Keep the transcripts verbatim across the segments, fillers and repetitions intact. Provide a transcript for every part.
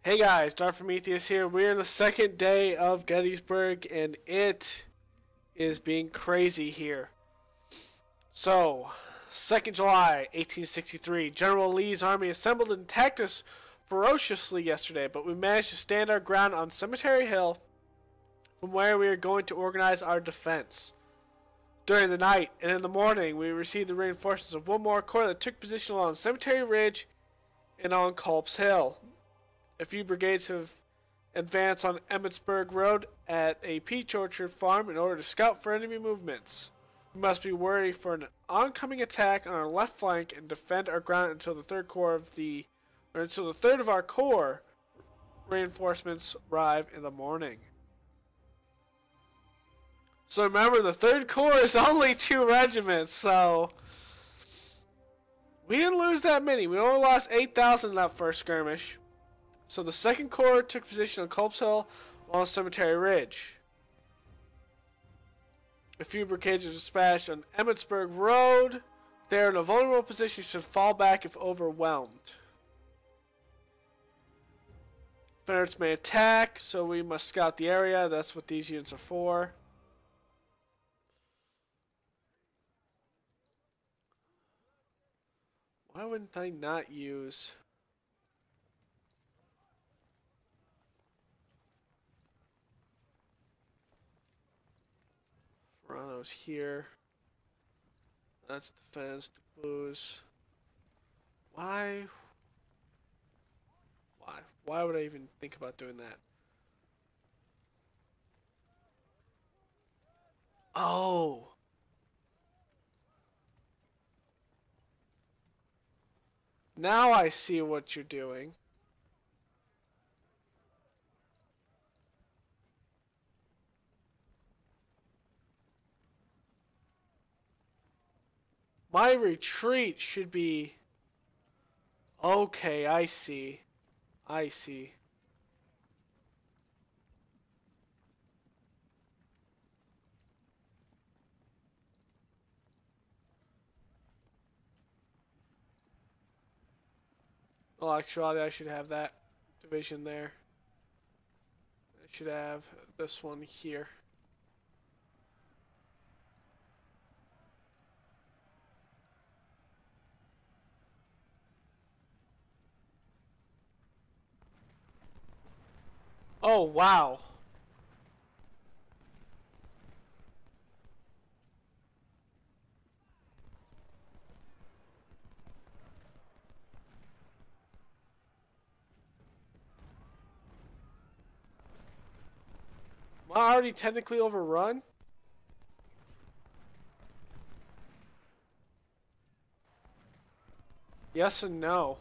Hey guys, Dark Prometheus here. We're in the second day of Gettysburg and it is being crazy here. So, second of July, eighteen sixty-three, General Lee's army assembled and attacked us ferociously yesterday, but we managed to stand our ground on Cemetery Hill, from where we are going to organize our defense. During the night and in the morning, we received the reinforcements of one more corps that took position along Cemetery Ridge and on Culp's Hill. A few brigades have advanced on Emmitsburg Road at a peach orchard farm in order to scout for enemy movements. We must be wary for an oncoming attack on our left flank and defend our ground until the third corps of the, or until the third of our corps reinforcements arrive in the morning. So remember, the third corps is only two regiments, so we didn't lose that many. We only lost eight thousand in that first skirmish. So the second corps took position on Culp's Hill along Cemetery Ridge. A few brigades are dispatched on Emmitsburg Road. They are in a vulnerable position, should fall back if overwhelmed. Confederates may attack, so we must scout the area. That's what these units are for. Why wouldn't I not use... Toronto's here. That's defense. Blues. Why? Why? Why would I even think about doing that? Oh. Now I see what you're doing. My retreat should be... Okay, I see. I see. Well, actually, I should have that division there. I should have this one here. Oh, wow. Am I already technically overrun? Yes and no.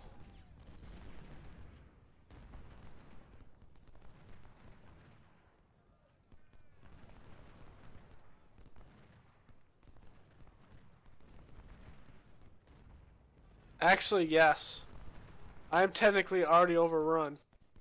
Actually, yes. I am technically already overrun.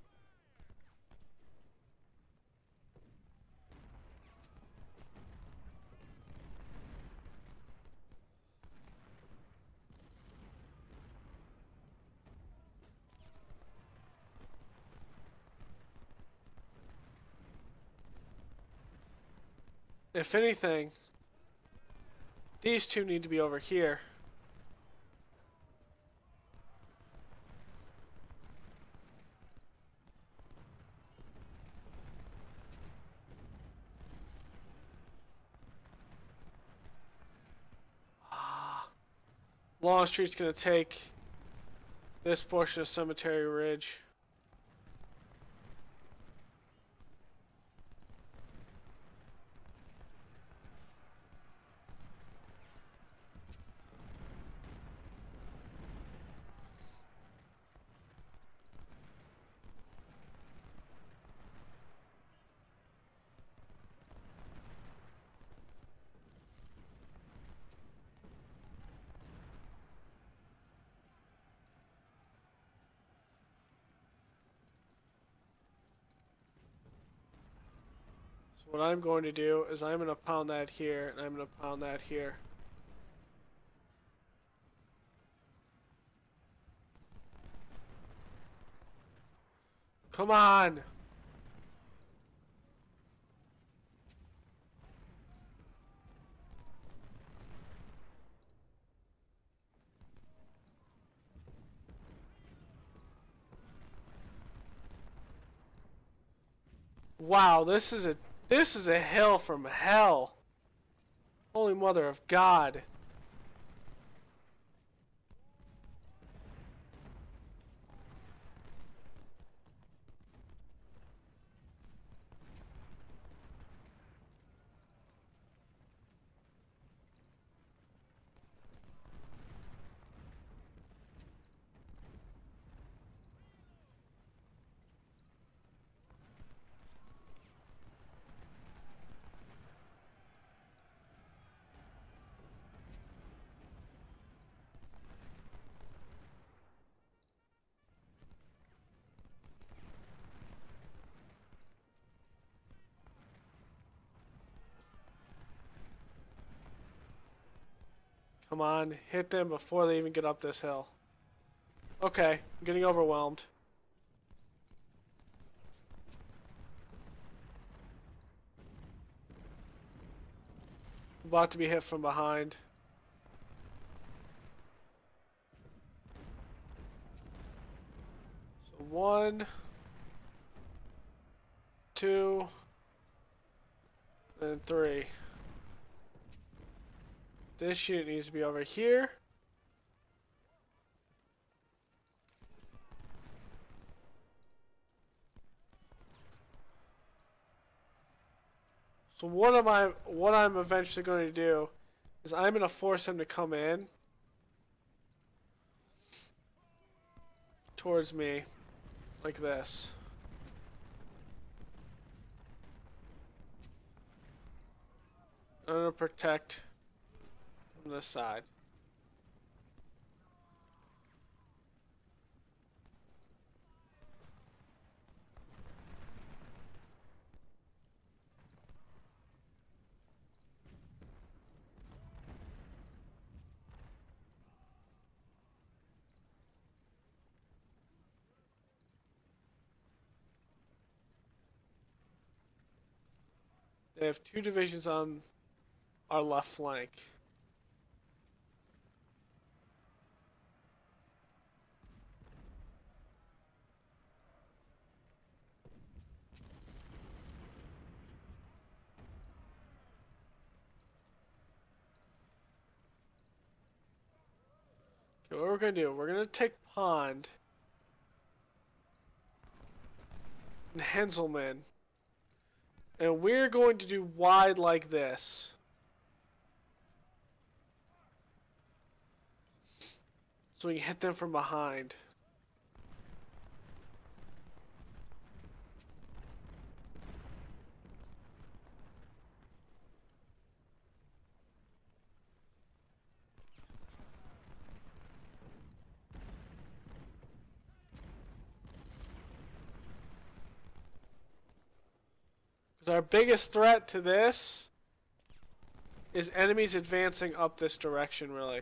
If anything, these two need to be over here. Longstreet's gonna take this portion of Cemetery Ridge. What I'm going to do is I'm going to pound that here, and I'm going to pound that here. Come on. Wow, this is a this is a hill from hell. Holy Mother of God. Come on, hit them before they even get up this hill. Okay, I'm getting overwhelmed. I'm about to be hit from behind. So one, two, and three. This unit needs to be over here. So what am I what I'm eventually going to do is I'm going to force him to come in towards me like this. I'm going to protect from this side. They have two divisions on our left flank. Okay, what we're going to do, we're going to take Pond and Henselman. And we're going to do wide like this. So we can hit them from behind. Our biggest threat to this is enemies advancing up this direction, really.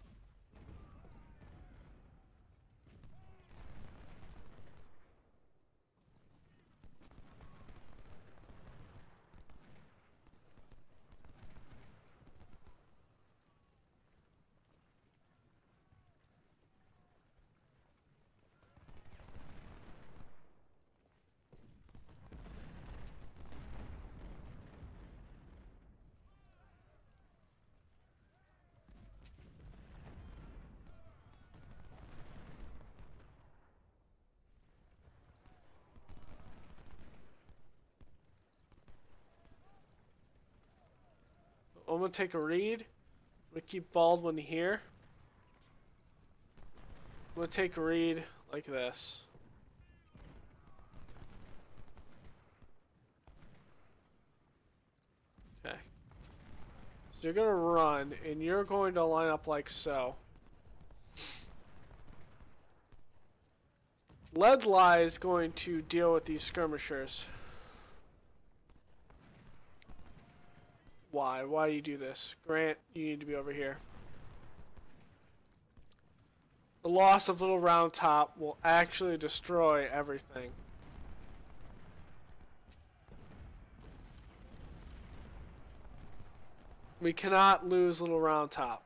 I'm going to take a read. I'm going to keep Baldwin here. I'm going to take a read like this. Okay. So you're going to run, and you're going to line up like so. Ledlie is going to deal with these skirmishers. Why? Why do you do this? Grant, you need to be over here. The loss of Little Round Top will actually destroy everything. We cannot lose Little Round Top.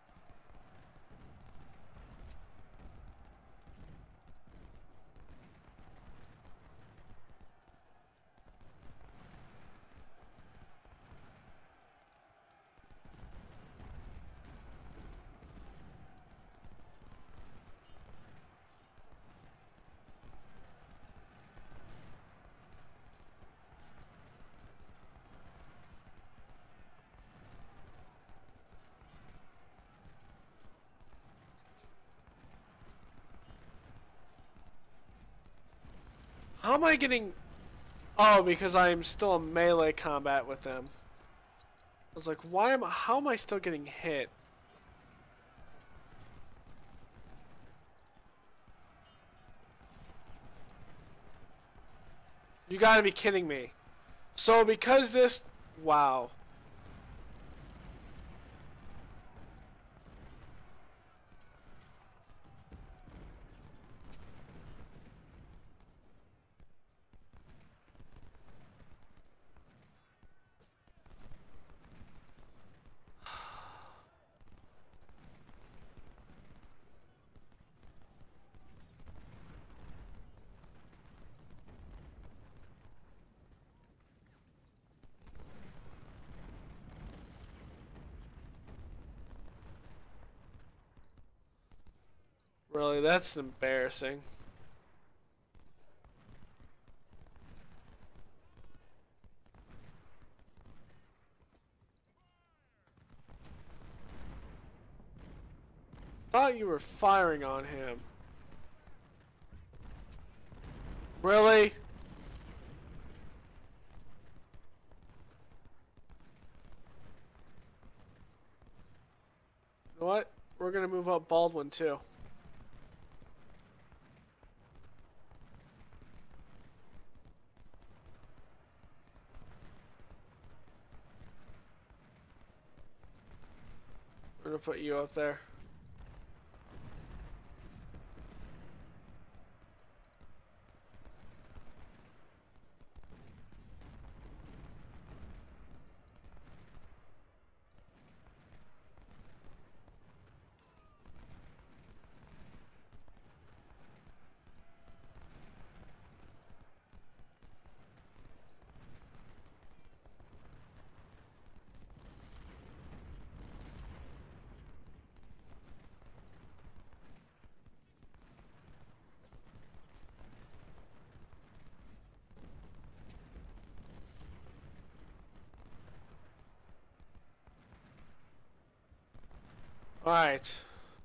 How am I getting... Oh, because I am still in melee combat with them. I was like, why am I... How am I still getting hit? You gotta be kidding me. So because this... Wow. Really, that's embarrassing. Thought you were firing on him. Really? You know what? We're gonna move up Baldwin too. We're gonna put you up there. All right.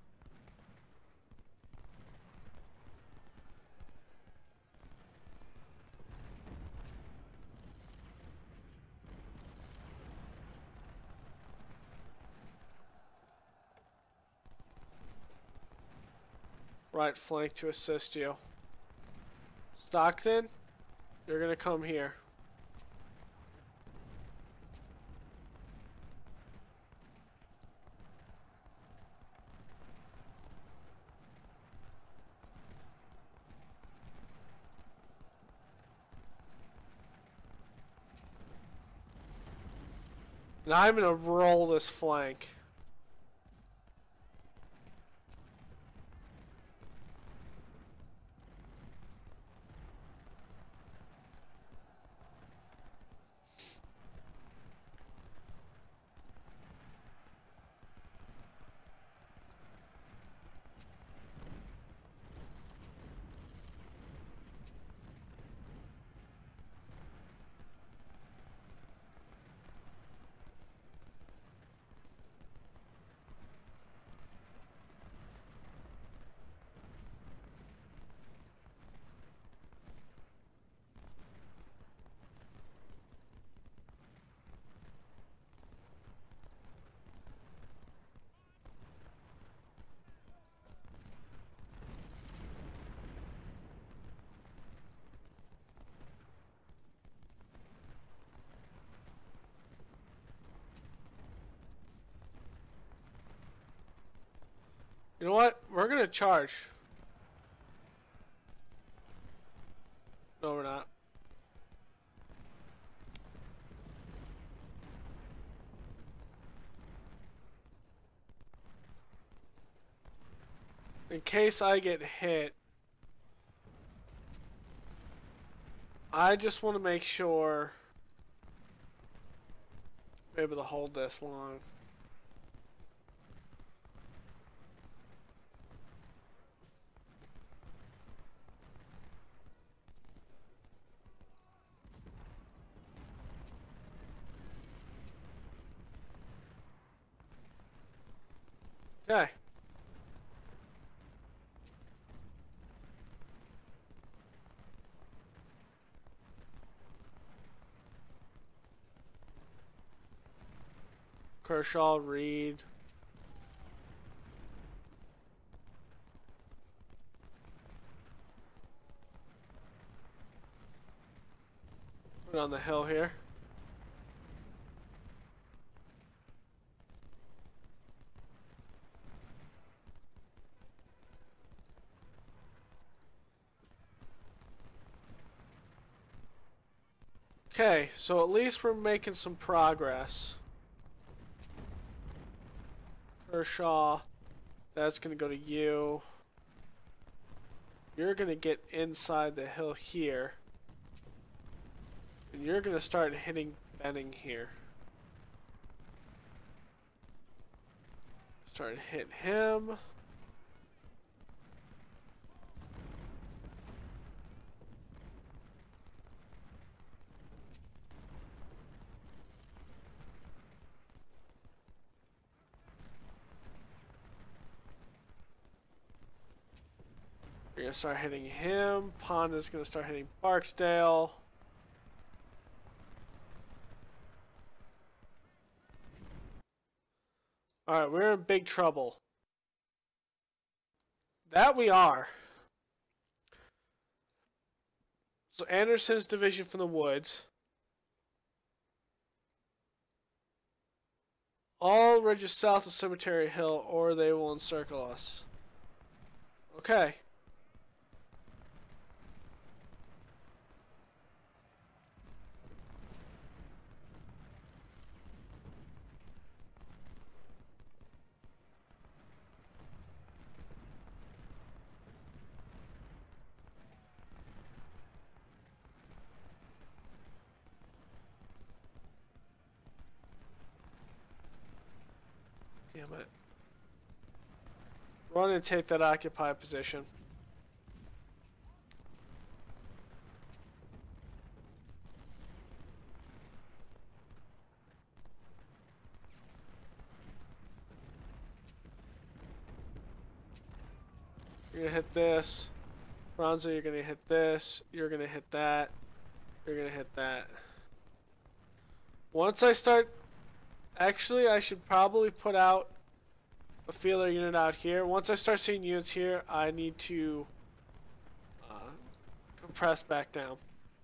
Right flank to assist you. Stockton, you're gonna come here. Now I'm gonna roll this flank. You know what? We're gonna charge. No, we're not. in case I get hit, I just want to make sure I'm able to hold this long. Okay. Kershaw, Reed. Put it on the hill here. Okay, so at least we're making some progress. Kershaw, that's going to go to you. You're going to get inside the hill here. And you're going to start hitting Benning here. Start hitting him. You're going to start hitting him. Ponda's going to start hitting Barksdale. Alright, we're in big trouble. That we are. So Anderson's division from the woods. All ridges south of Cemetery Hill, or they will encircle us. Okay. Damn it. Run and take that occupied position. You're gonna hit this. Franzo, you're gonna hit this. You're gonna hit that. You're gonna hit that. Once I start... Actually, I should probably put out a feeler unit out here. Once I start seeing units here, I need to uh, compress back down.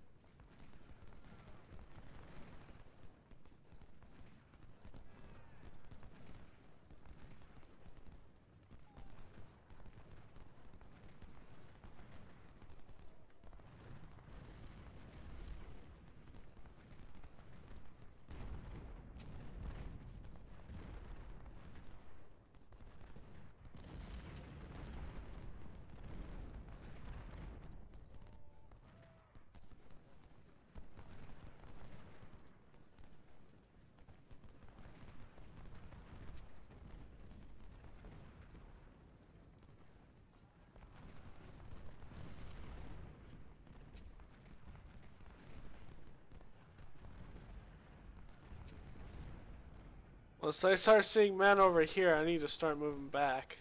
Once I start seeing men over here, I need to start moving back.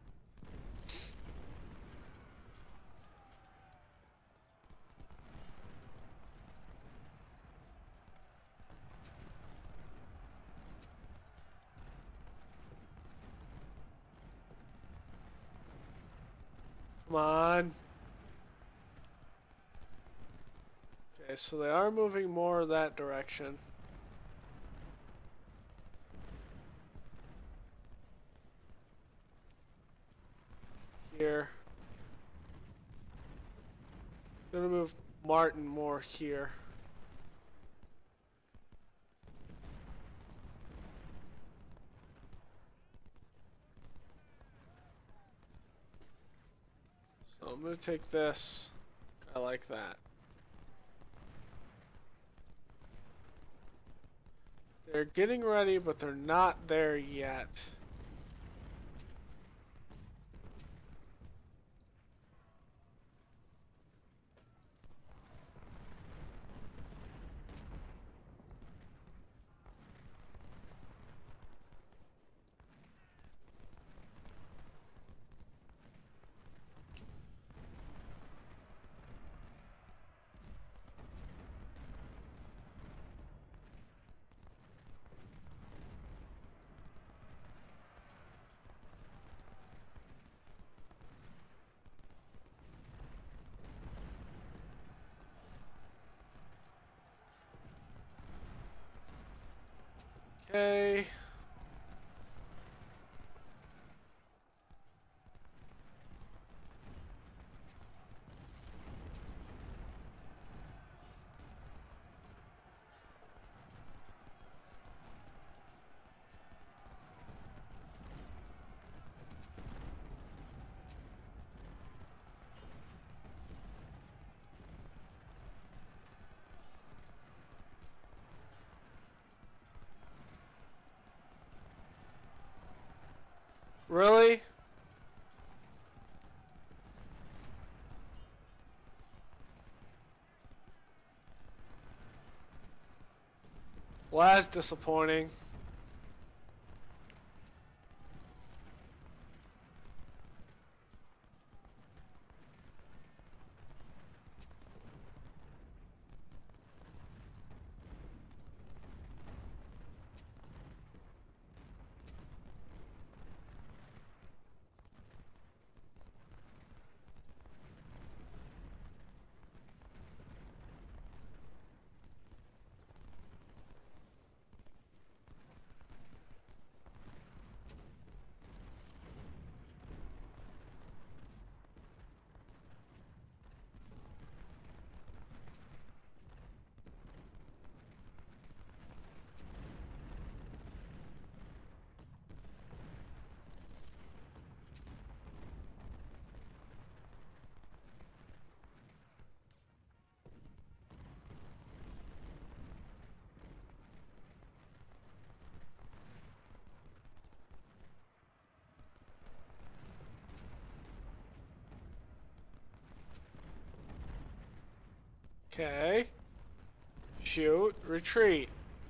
Come on. Okay, so they are moving more that direction. Here. Gonna move Martin more here. I'm gonna take this. I like that. They're getting ready, but they're not there yet. Okay. Really? Well, that's disappointing. Okay. Shoot. Retreat.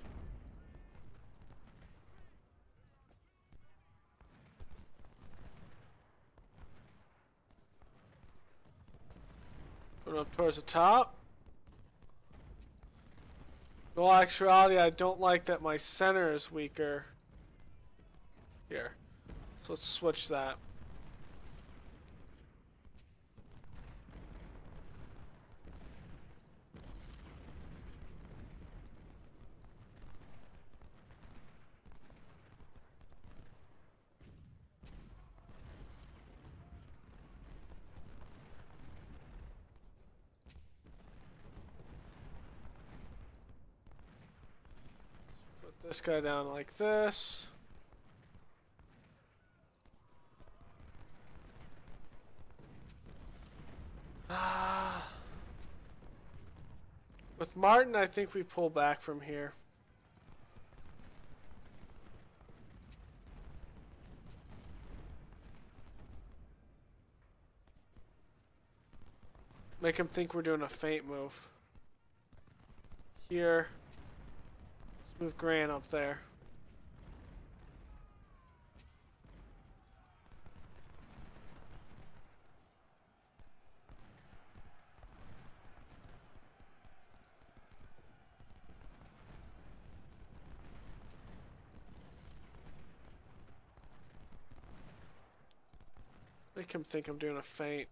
Going up towards the top. In all actuality, I don't like that my center is weaker. Here. So let's switch that. Put this guy down like this. With Martin, I think we pull back from here. Make him think we're doing a feint move. Here. Let's move Grant up there. Make him think I'm doing a feint.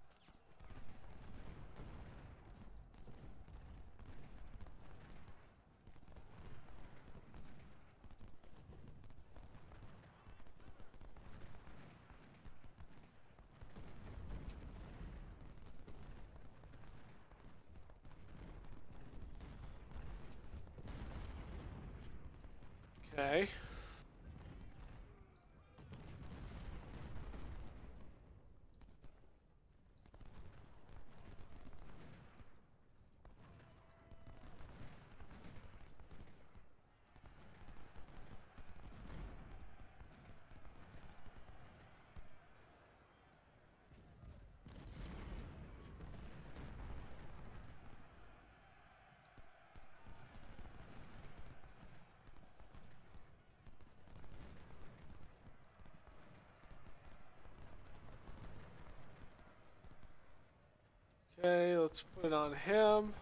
Okay. Okay, let's put it on him.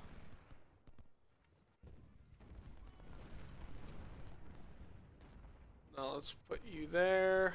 Now let's put you there.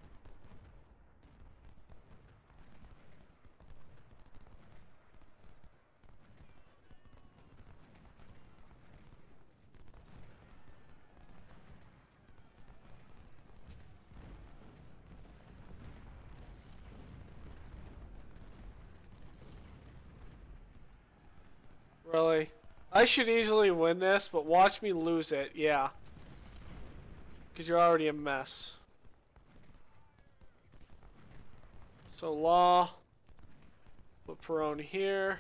Really? I should easily win this, but watch me lose it. Yeah. Because you're already a mess. So law. Put Perone here.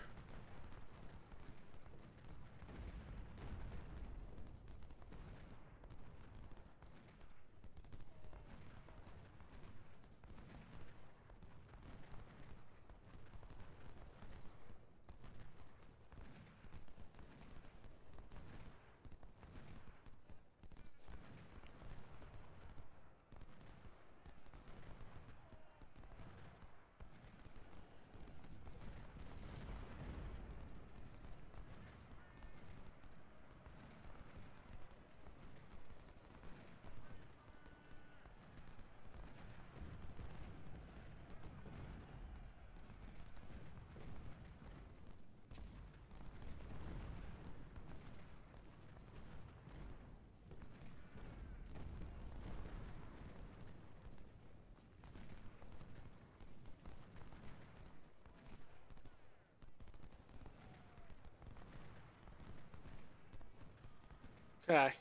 Okay.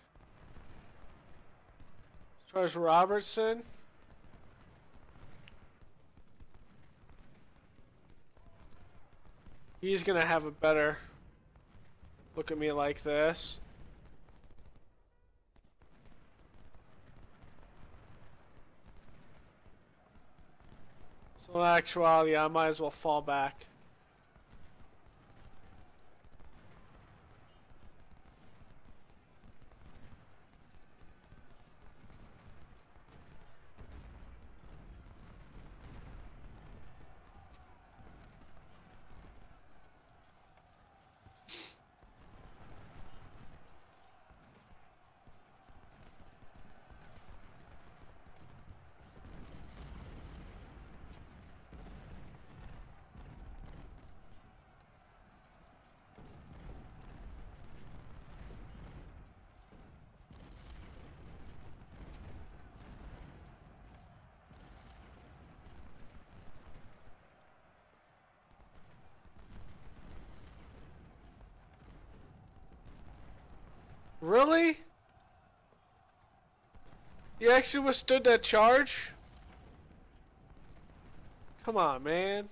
Charles Robertson. He's gonna have a better look at me like this. So in actuality, I might as well fall back. Really? You actually withstood that charge? Come on, man.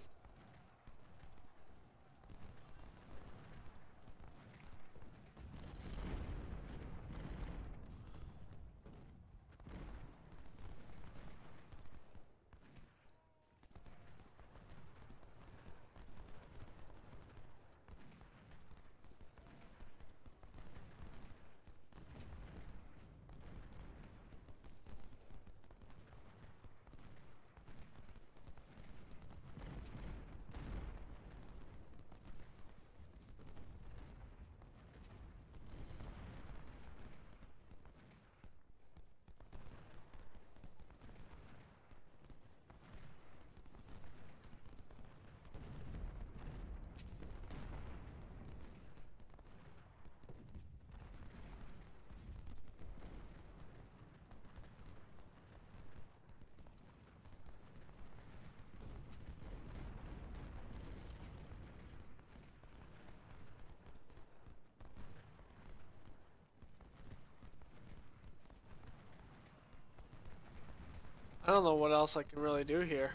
I don't know what else I can really do here.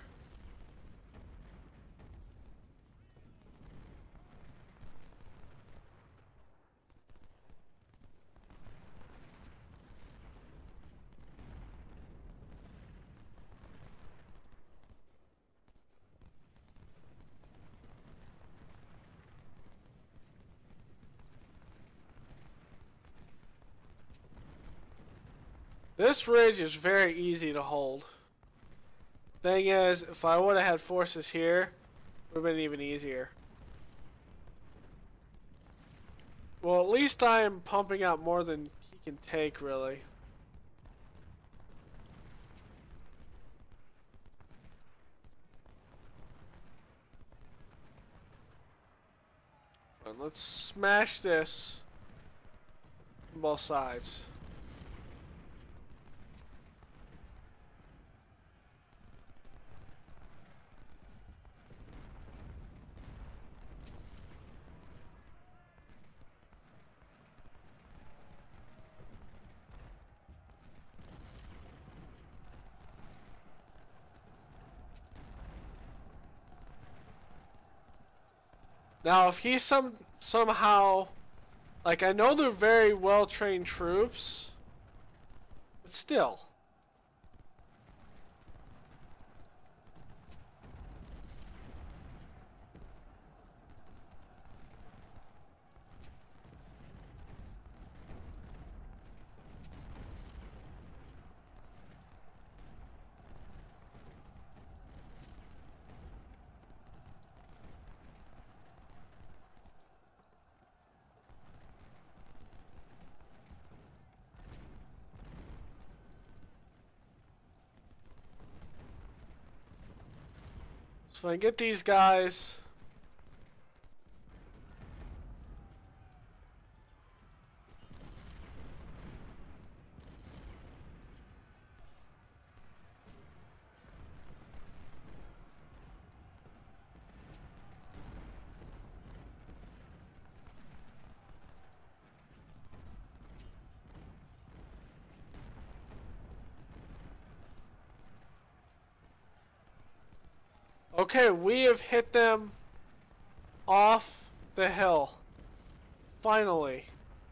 This ridge is very easy to hold. Thing is, if I would have had forces here, it would have been even easier. Well, at least I'm pumping out more than he can take, really. Fine, let's smash this from both sides. Now, if he's some somehow, like, I know they're very well trained troops, but still. So I get these guys. Okay, we have hit them off the hill. Finally.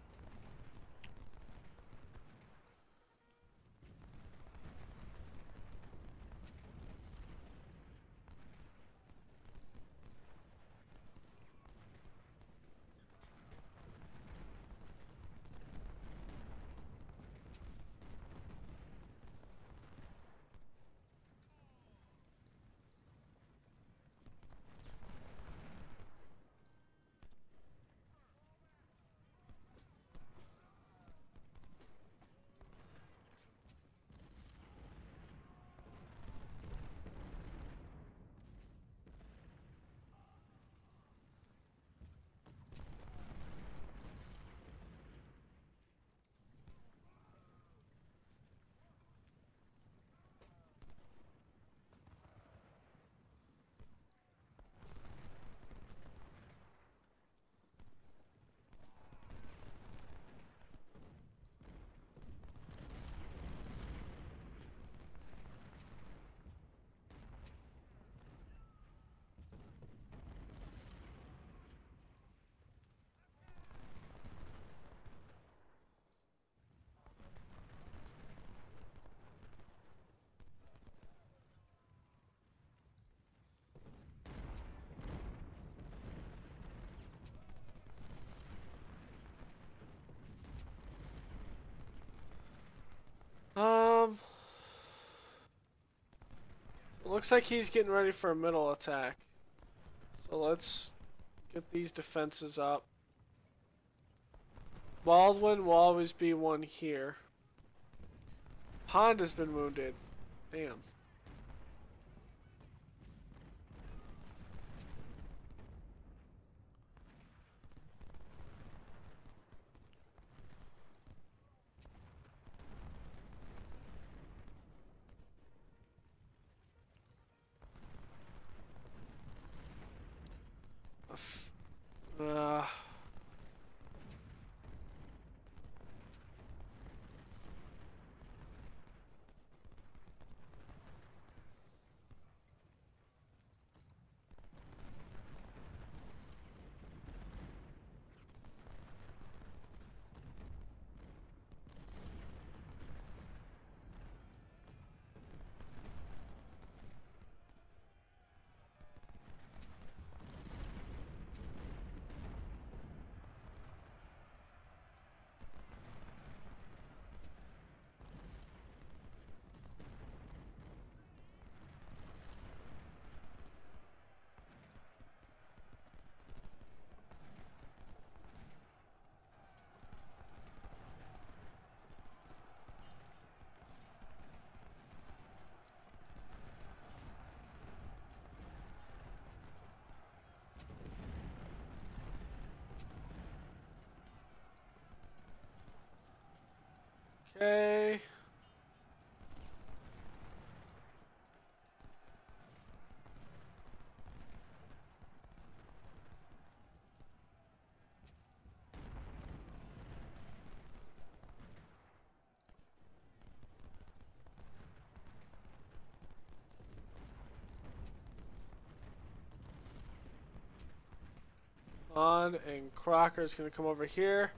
Um, looks like he's getting ready for a middle attack. So let's get these defenses up. Baldwin will always be one here. Pond has been wounded. Damn. Uh, Okay. On, and Crocker's gonna come over here.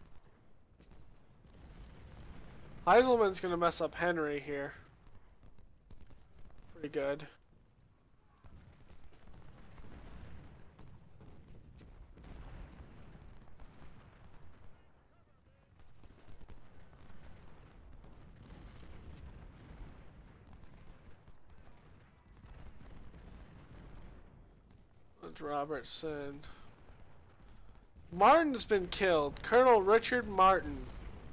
Heiselman's gonna mess up Henry here. Pretty good. That's Robertson. Martin's been killed. Colonel Richard Martin.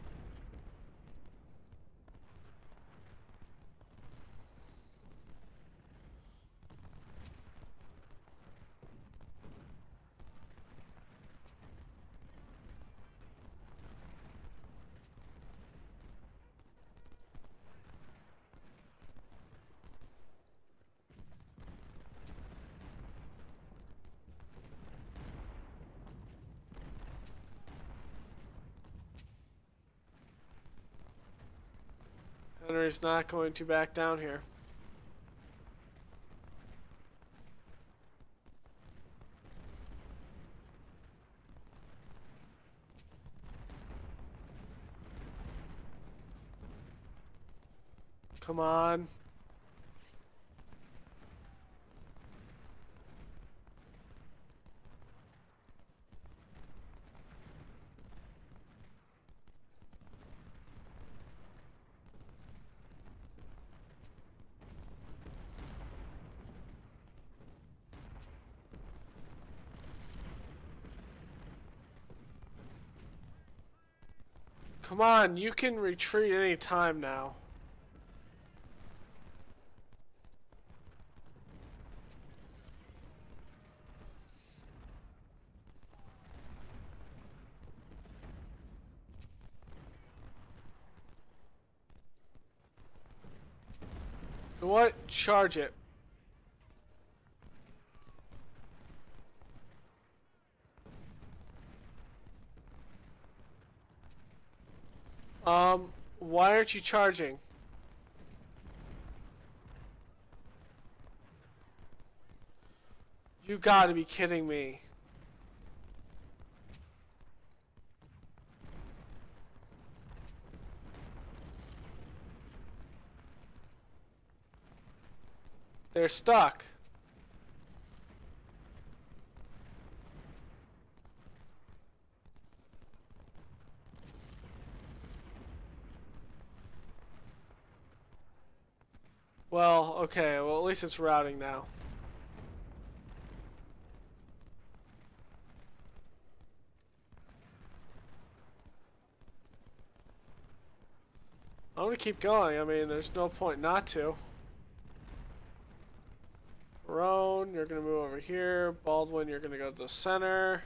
Henry's not going to back down here. Come on. Come on, you can retreat any time now. You know what? Charge it. Um, why aren't you charging? You gotta be kidding me. They're stuck. Well, okay, well at least it's routing now. I'm gonna keep going, I mean, there's no point not to. Roan, you're gonna move over here. Baldwin, you're gonna go to the center.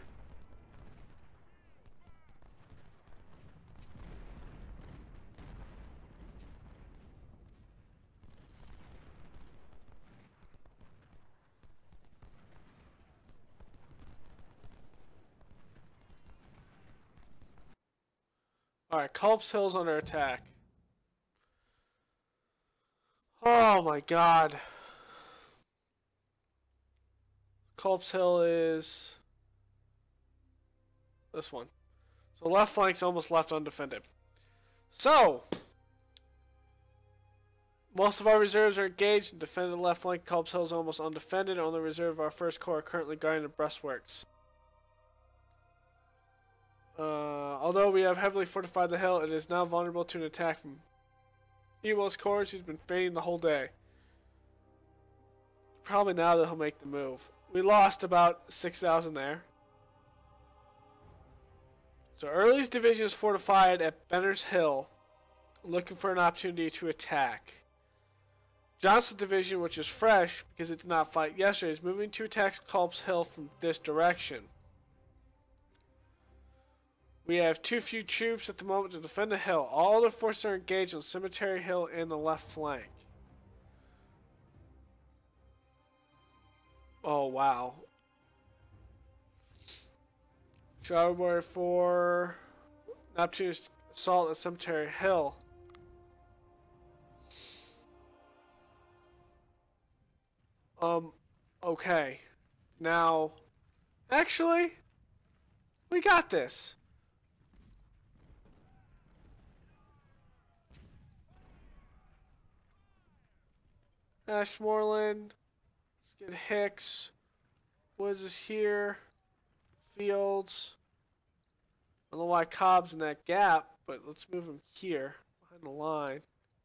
Alright, Culp's Hill's under attack. Oh my god. Culp's Hill is this one. So left flank's almost left undefended. So most of our reserves are engaged and defended left flank. Culp's Hill is almost undefended. Only reserve of our first corps are currently guarding the breastworks. Uh, although we have heavily fortified the hill, it is now vulnerable to an attack from Ewell's corps, who's been feigning the whole day. Probably now that he'll make the move. We lost about six thousand there. So Early's division is fortified at Benner's Hill, looking for an opportunity to attack. Johnson's division, which is fresh because it did not fight yesterday, is moving to attack Culp's Hill from this direction. We have too few troops at the moment to defend the hill. All the forces are engaged on Cemetery Hill and the left flank. Oh, wow. Charlie Warrior four. Neptune's assault at Cemetery Hill. Um, okay. Now, actually, we got this. Ashmoreland. Let's get Hicks. Woods is here. Fields. I don't know why Cobb's in that gap, but let's move him here, behind the line.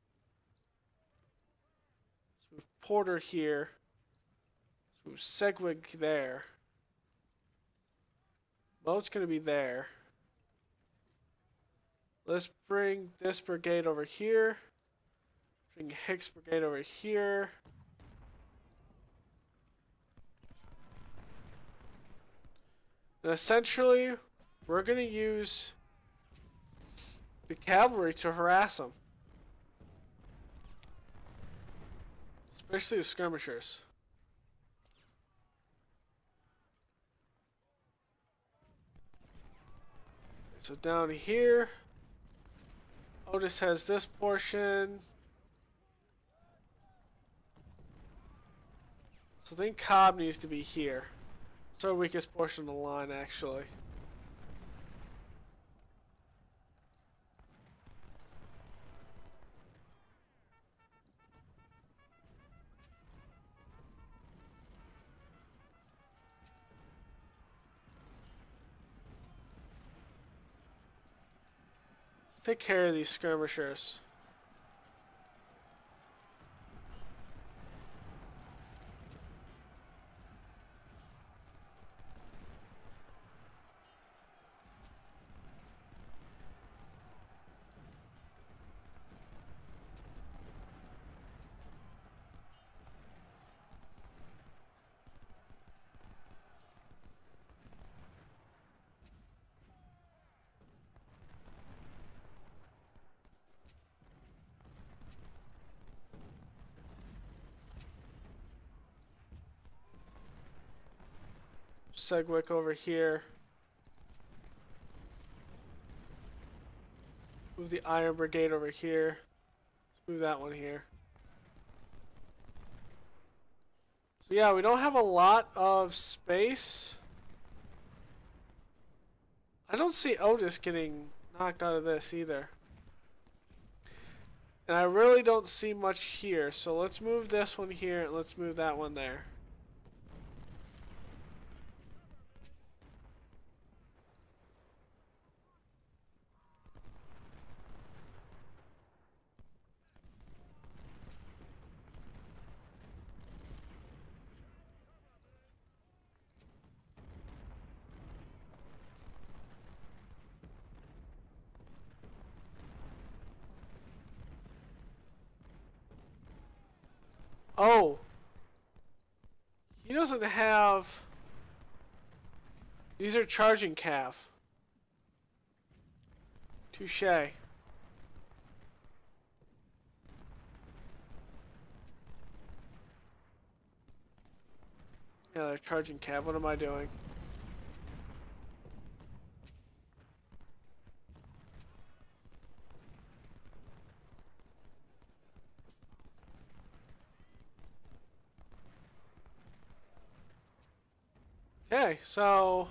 Let's move Porter here. Let's move Segwig there. Boat's going to be there. Let's bring this brigade over here. Bring Hicks brigade over here. And essentially, we're going to use the cavalry to harass them. Especially the skirmishers. So down here, Otis has this portion. So I think Cobb needs to be here. It's our weakest portion of the line, actually. Let's take care of these skirmishers. Segwick over here. Move the Iron Brigade over here. Move that one here. So yeah, we don't have a lot of space. I don't see Otis getting knocked out of this either. And I really don't see much here. So let's move this one here and let's move that one there. Oh, he doesn't have, these are charging cav. Touche. Yeah, they're charging cav. What am I doing? Okay, so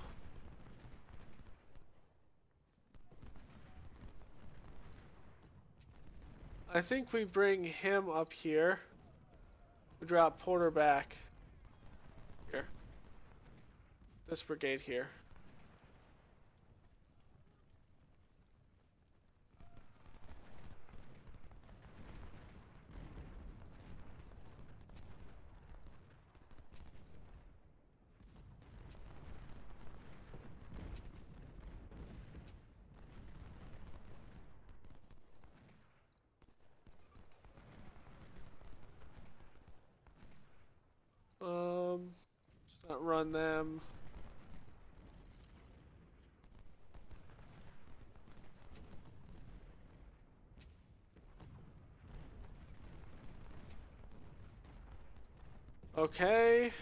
I think we bring him up here. We drop Porter back here. This brigade here. Um, let's not run them. Okay.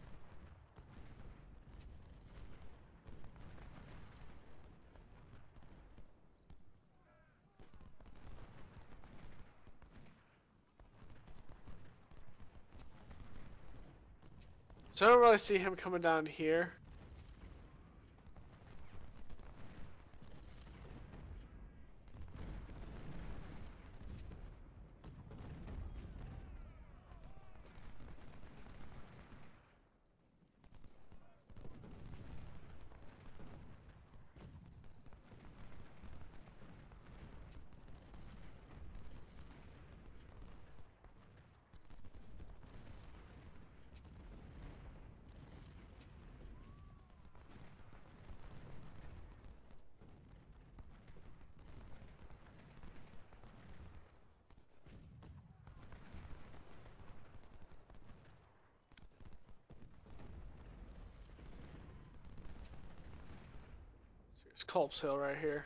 So I don't really see him coming down here. There's Culp's Hill right here.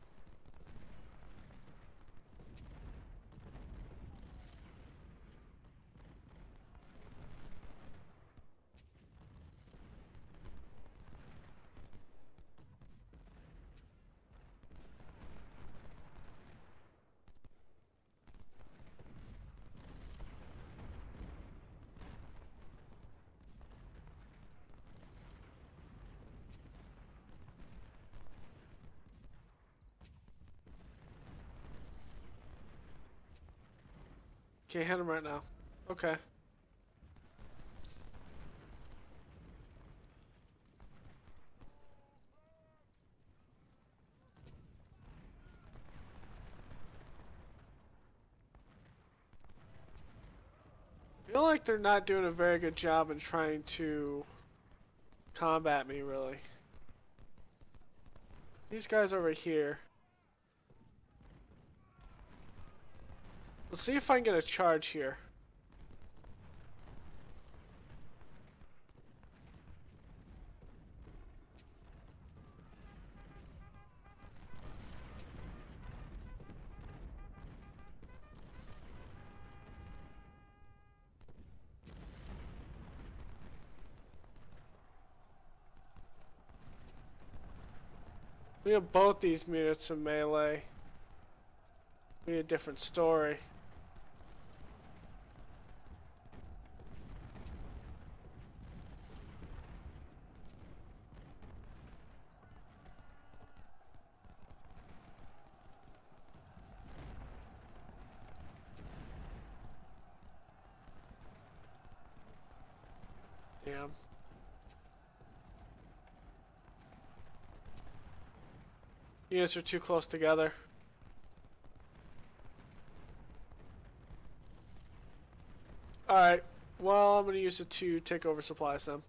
Can't hit him right now. Okay. I feel like they're not doing a very good job in trying to combat me, really. These guys over here. Let's see if I can get a charge here. We have both these units in melee. We have a different story. Damn. Units are too close together. Alright. Well, I'm going to use it to take over supplies then.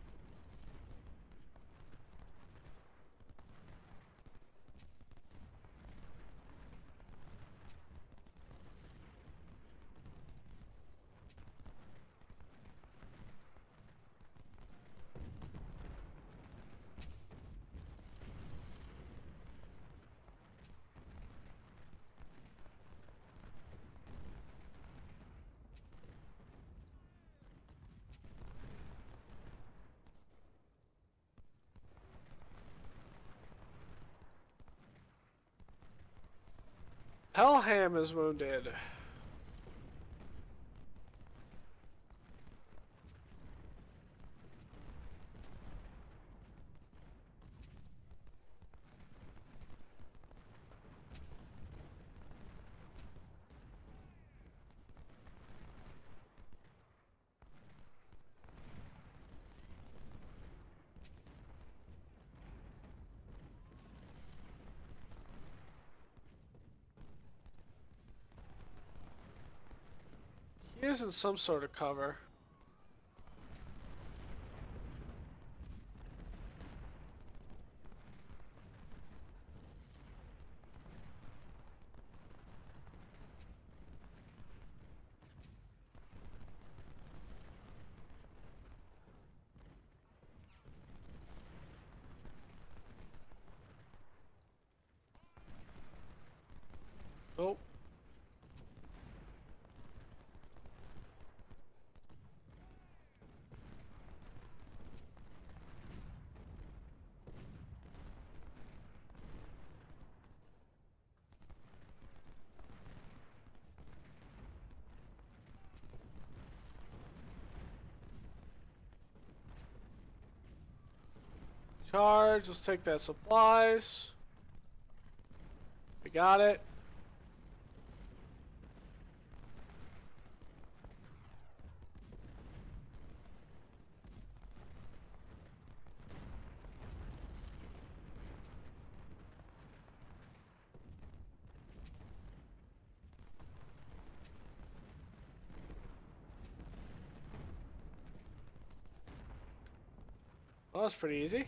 Pelham is wounded. He is in some sort of cover. Oh. Charge. Let's take that supplies. We got it. Well, that's pretty easy.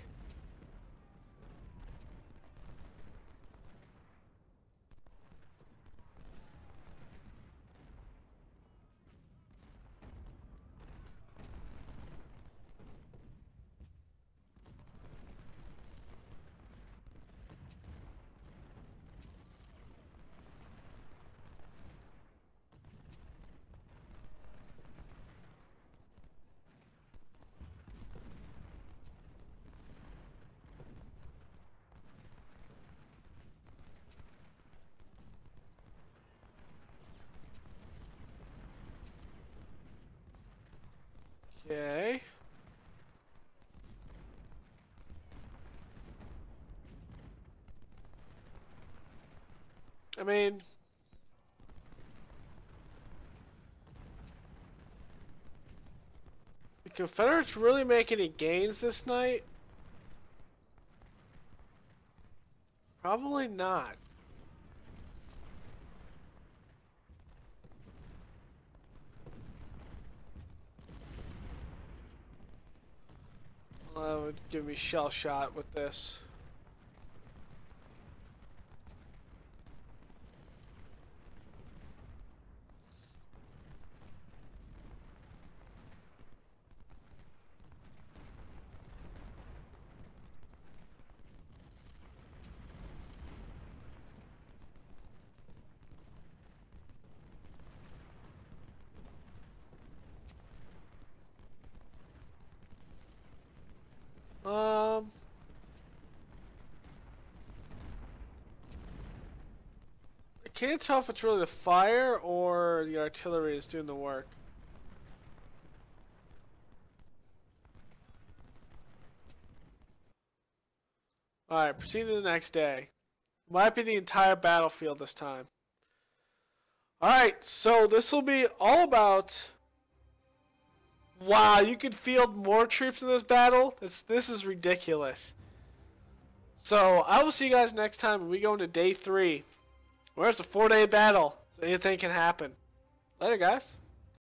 Okay. I mean, the Confederates really make any gains this night? Probably not. Well, that would give me shell shot with this. Um, I can't tell if it's really the fire or the artillery is doing the work. Alright, proceed to the next day. Might be the entire battlefield this time. Alright, so this will be all about... Wow, you could field more troops in this battle? This, this is ridiculous. So, I will see you guys next time when we go into day three. Where it's a four-day battle, so anything can happen. Later, guys.